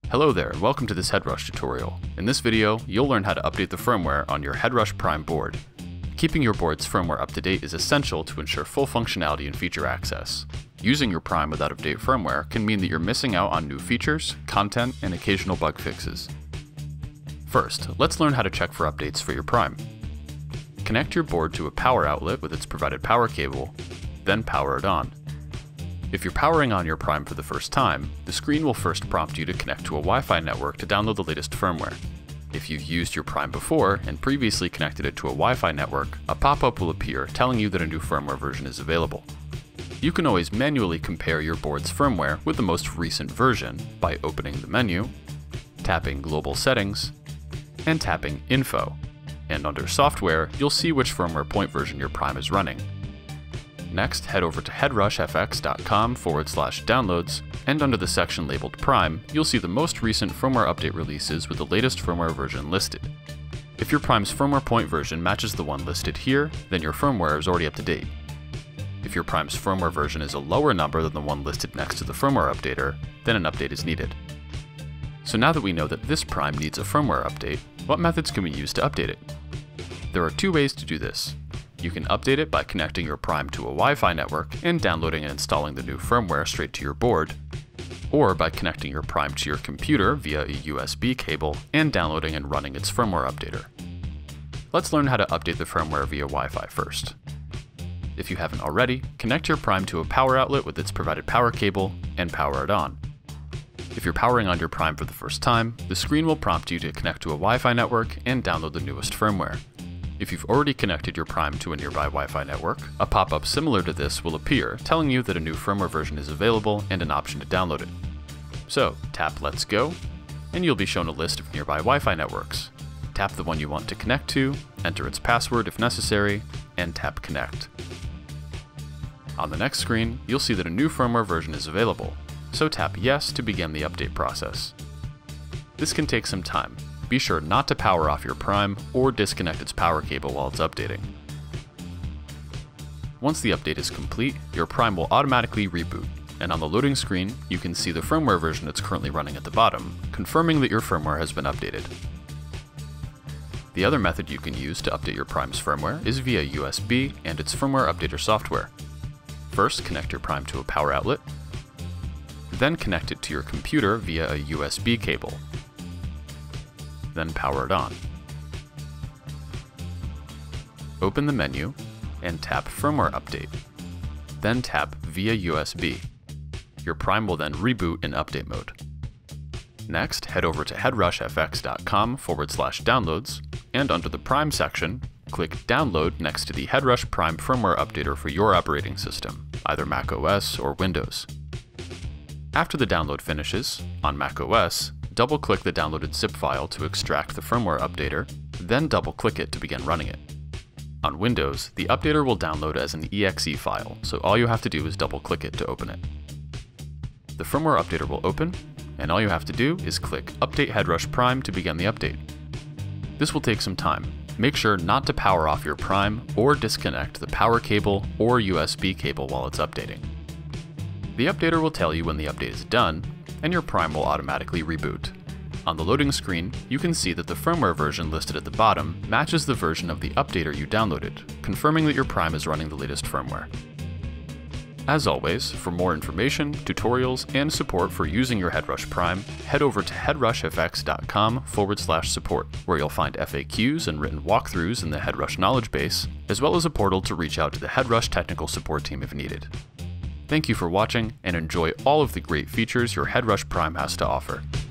Hello there, and welcome to this HeadRush tutorial. In this video, you'll learn how to update the firmware on your HeadRush Prime board. Keeping your board's firmware up to date is essential to ensure full functionality and feature access. Using your Prime without up-to-date firmware can mean that you're missing out on new features, content, and occasional bug fixes. First, let's learn how to check for updates for your Prime. Connect your board to a power outlet with its provided power cable, then power it on. If you're powering on your Prime for the first time, the screen will first prompt you to connect to a Wi-Fi network to download the latest firmware. If you've used your Prime before and previously connected it to a Wi-Fi network, a pop-up will appear telling you that a new firmware version is available. You can always manually compare your board's firmware with the most recent version by opening the menu, tapping Global Settings, and tapping Info. And under Software, you'll see which firmware point version your Prime is running. Next, head over to headrushfx.com/downloads, and under the section labeled Prime, you'll see the most recent firmware update releases with the latest firmware version listed. If your Prime's firmware point version matches the one listed here, then your firmware is already up to date. If your Prime's firmware version is a lower number than the one listed next to the Firmware Updater, then an update is needed. So now that we know that this Prime needs a firmware update, what methods can we use to update it? There are two ways to do this. You can update it by connecting your Prime to a Wi-Fi network and downloading and installing the new firmware straight to your board, or by connecting your Prime to your computer via a USB cable and downloading and running its firmware updater. Let's learn how to update the firmware via Wi-Fi first. If you haven't already, connect your Prime to a power outlet with its provided power cable and power it on. If you're powering on your Prime for the first time, the screen will prompt you to connect to a Wi-Fi network and download the newest firmware. If you've already connected your Prime to a nearby Wi-Fi network, a pop-up similar to this will appear telling you that a new firmware version is available and an option to download it. So, tap Let's Go, and you'll be shown a list of nearby Wi-Fi networks. Tap the one you want to connect to, enter its password if necessary, and tap Connect. On the next screen, you'll see that a new firmware version is available, so tap Yes to begin the update process. This can take some time. Be sure not to power off your Prime or disconnect its power cable while it's updating. Once the update is complete, your Prime will automatically reboot, and on the loading screen, you can see the firmware version it's currently running at the bottom, confirming that your firmware has been updated. The other method you can use to update your Prime's firmware is via USB and its Firmware Updater software. First, connect your Prime to a power outlet, then connect it to your computer via a USB cable. Then power it on. Open the menu and tap Firmware Update. Then tap Via USB. Your Prime will then reboot in update mode. Next, head over to headrushfx.com/downloads, and under the Prime section, click Download next to the HeadRush Prime Firmware Updater for your operating system, either macOS or Windows. After the download finishes, on macOS, double-click the downloaded zip file to extract the firmware updater, then double-click it to begin running it. On Windows, the updater will download as an exe file, so all you have to do is double-click it to open it. The firmware updater will open, and all you have to do is click Update HeadRush Prime to begin the update. This will take some time. Make sure not to power off your Prime or disconnect the power cable or USB cable while it's updating. The updater will tell you when the update is done, and your Prime will automatically reboot. On the loading screen, you can see that the firmware version listed at the bottom matches the version of the updater you downloaded, confirming that your Prime is running the latest firmware. As always, for more information, tutorials, and support for using your HeadRush Prime, head over to headrushfx.com/support, where you'll find FAQs and written walkthroughs in the HeadRush knowledge base, as well as a portal to reach out to the HeadRush technical support team if needed. Thank you for watching, and enjoy all of the great features your HeadRush Prime has to offer.